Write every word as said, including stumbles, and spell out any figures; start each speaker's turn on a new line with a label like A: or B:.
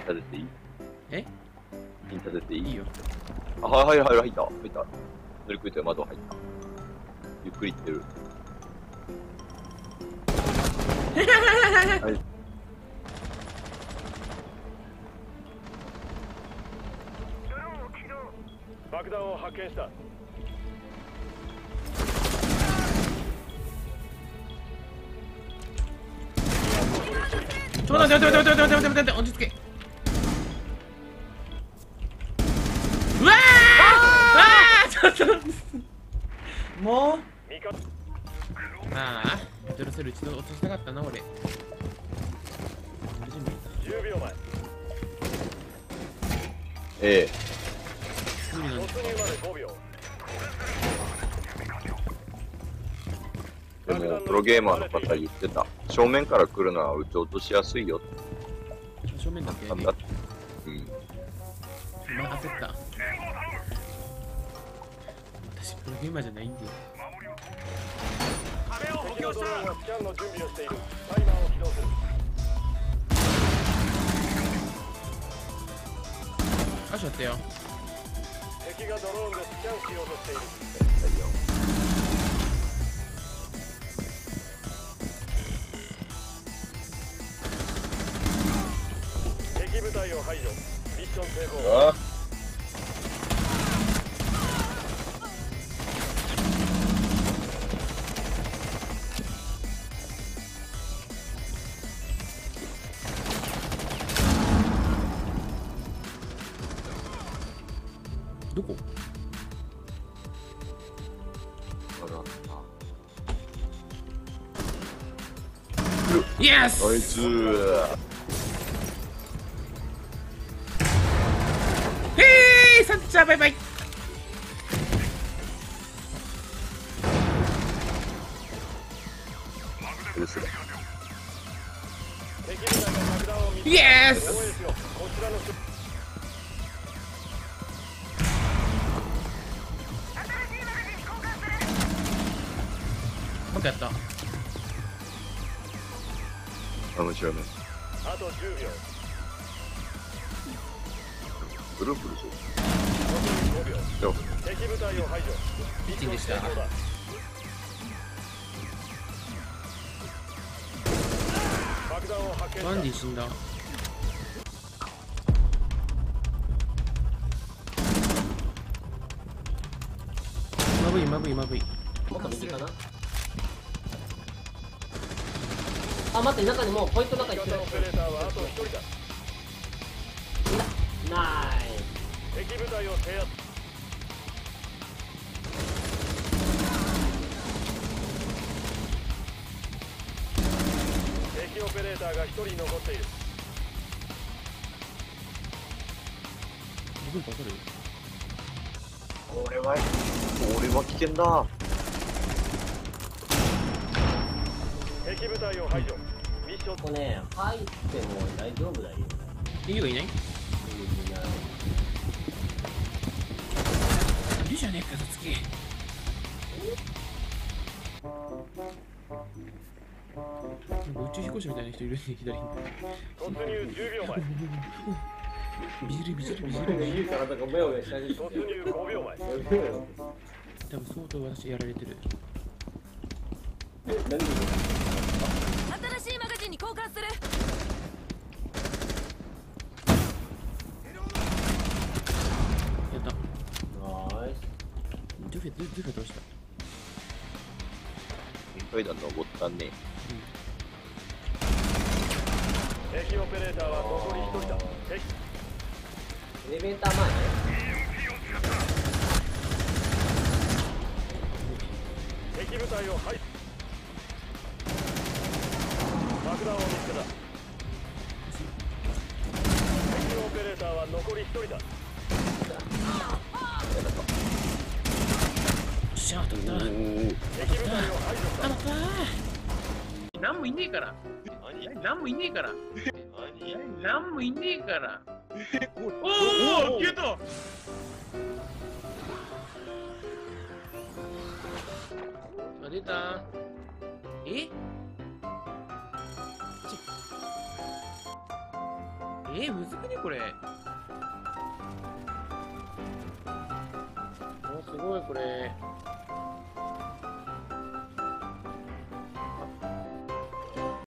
A: 立てていい？
B: え？
A: ピン立てていい？
B: いいよ。
A: あ、はいはいはい、入った。入った。乗り越えて窓入った。ゆっくり行ってる。はい。
C: 爆弾を発見した。
B: ちょっと待って待って待って待って待って待って待って、落ち着け。うわーあーちょっともうああミトルセル一度落としたかったな俺。
C: じゅうびょうまえ。
A: ええ。
C: 突入までごびょう。
A: でも、プロゲーマーの方言ってた。正面から来るのは撃ち落としやすいよって。
B: 正面だけ
A: なんだって。うん。
B: まあ焦った。私プロゲーマーじゃないんで。
C: 壁を補強した。スキャンの準備をしている。タイマーを起動する。
B: あ、しょってよ。
C: 敵がドローンでスキャンしようとしている。敵部隊を排除。ミッション成功。
A: ああ。
B: どこ？イエス！
A: ナイスー。
B: へーサンチャーバイバイ。
A: うす
C: 敵部隊が爆弾を見つけ
B: イエス！
C: こちらの
B: もっとやった。
A: あ、もちろんね。
C: あとじゅうびょう。
A: ブルブルぞ。
C: ごびょう。
A: よ。
C: 敵部隊を排除。
B: ピッチングした。
C: 爆弾を発見した。
B: ワンディ死んだ。まぶいまぶいまぶい。
D: もっと右かな。あ、待って、中にもうポイントの中に行ってる。
C: オペレーターはあとひとりだ。
D: ナイ
C: 敵部隊を制圧。敵オペレーターがひとり残っている。
B: 自分かかる？
A: これは、これは危険だ。
C: 敵部隊を排除。ミッション。
D: ここね、入っても大丈夫だよ。
B: いいよいない？いるじゃねえか、さつき。なんか宇宙飛行士みたいな人いるね、左に。
C: 突入じゅうびょうまえ。
B: ビジルビジルビジルビジル。
D: いいからなんか目を下に。
C: 突入ごびょうまえ。
B: 多分相当私やられてる。
D: 何で
E: 新しいマガジンに交換する。
B: やった。
D: ナイス。
B: ドゥフェドゥフェどうした？
A: 階段登ったね。
C: 敵オペレーターは残りひとりだ。敵
D: エレベーター前ね。
C: 敵部隊を排除。爆弾を見つけた。敵オペレーターは残りひとりだ。
B: シャー当たった。
A: おお。
C: 敵部隊を排除した。
B: 当たった。なんもいねえから。なんもいねえから。なんもいねえから。おお、消えた。あ、出た。え？ちえ？ えー、むずくねこれ。おすごいこれ。